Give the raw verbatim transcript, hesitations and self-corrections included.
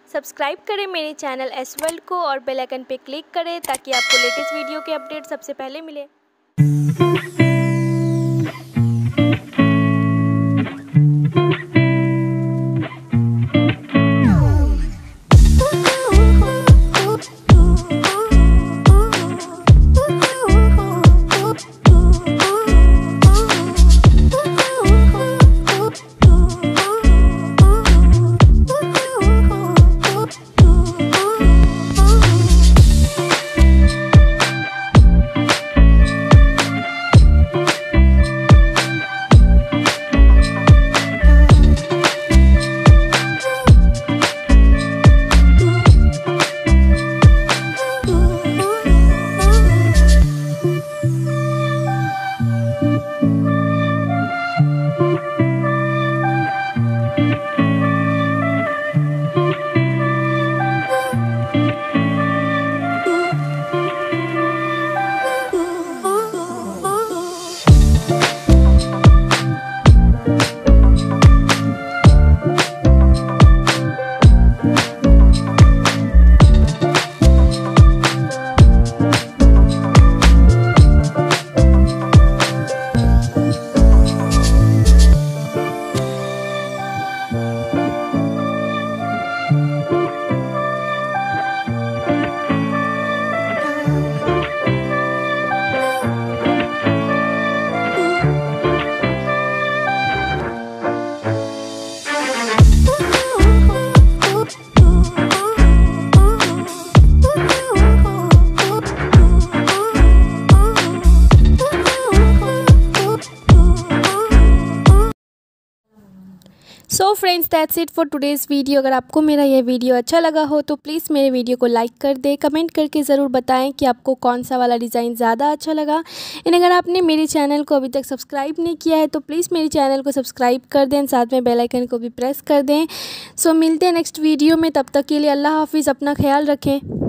Subscribe करें मेरे channel S world को और बेल आइकन पे क्लिक करें ताकि आपको लेटेस्ट वीडियो के अपडेट सबसे पहले मिले। So friends that's it for today's video. अगर आपको मेरा यह वीडियो अच्छा लगा हो तो प्लीज़ मेरे वीडियो को लाइक कर दें, कमेंट करके ज़रूर बताएं कि आपको कौन सा वाला डिज़ाइन ज़्यादा अच्छा लगा। एंड अगर आपने मेरे चैनल को अभी तक सब्सक्राइब नहीं किया है तो प्लीज़ मेरे चैनल को सब्सक्राइब कर दें, साथ में बेल आइकन को भी प्रेस कर दें। सो मिलते हैं नेक्स्ट वीडियो में, तब तक के लिए अल्लाह हाफिज़, अपना ख्याल रखें।